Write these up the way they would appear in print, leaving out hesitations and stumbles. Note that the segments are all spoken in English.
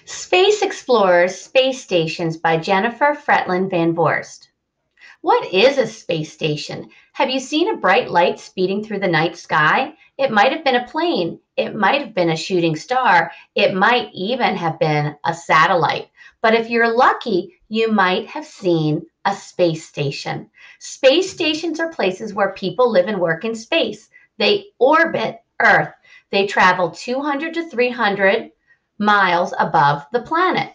Space Explorers Space Stations by Jennifer Fretland Van Voorst. What is a space station? Have you seen a bright light speeding through the night sky? It might have been a plane. It might have been a shooting star. It might even have been a satellite. But if you're lucky, you might have seen a space station. Space stations are places where people live and work in space. They orbit Earth. They travel 200 to 300 miles above the planet.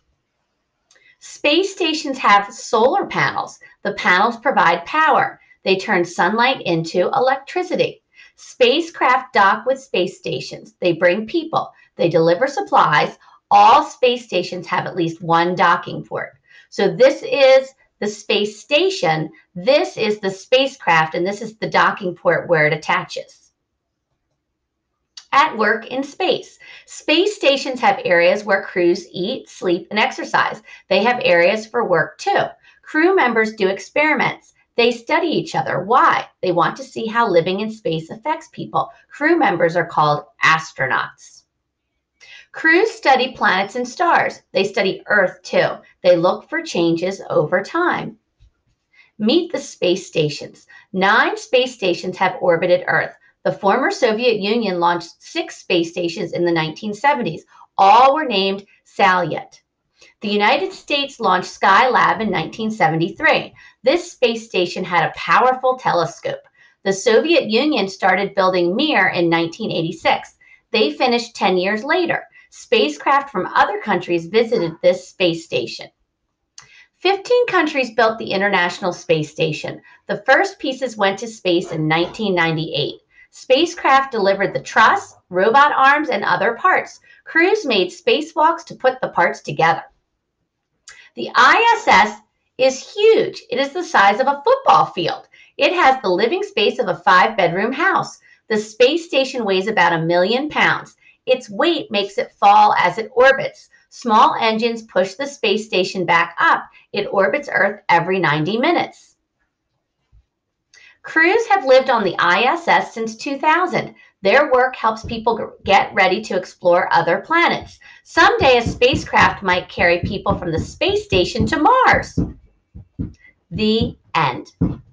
Space stations have solar panels. The panels provide power. They turn sunlight into electricity. Spacecraft dock with space stations. They bring people. They deliver supplies. All space stations have at least one docking port. So this is the space station. This is the spacecraft, and this is the docking port where it attaches. At work in space. Space stations have areas where crews eat, sleep, and exercise. They have areas for work too. Crew members do experiments. They study each other. Why? They want to see how living in space affects people. Crew members are called astronauts. Crews study planets and stars. They study Earth too. They look for changes over time. Meet the space stations. 9 space stations have orbited Earth. The former Soviet Union launched 6 space stations in the 1970s. All were named Salyut. The United States launched Skylab in 1973. This space station had a powerful telescope. The Soviet Union started building Mir in 1986. They finished 10 years later. Spacecraft from other countries visited this space station. 15 countries built the International Space Station. The first pieces went to space in 1998. Spacecraft delivered the truss, robot arms, and other parts. Crews made spacewalks to put the parts together. The ISS is huge. It is the size of a football field. It has the living space of a 5-bedroom house. The space station weighs about 1 million pounds. Its weight makes it fall as it orbits. Small engines push the space station back up. It orbits Earth every 90 minutes. Crews have lived on the ISS since 2000. Their work helps people get ready to explore other planets. Someday a spacecraft might carry people from the space station to Mars. The end.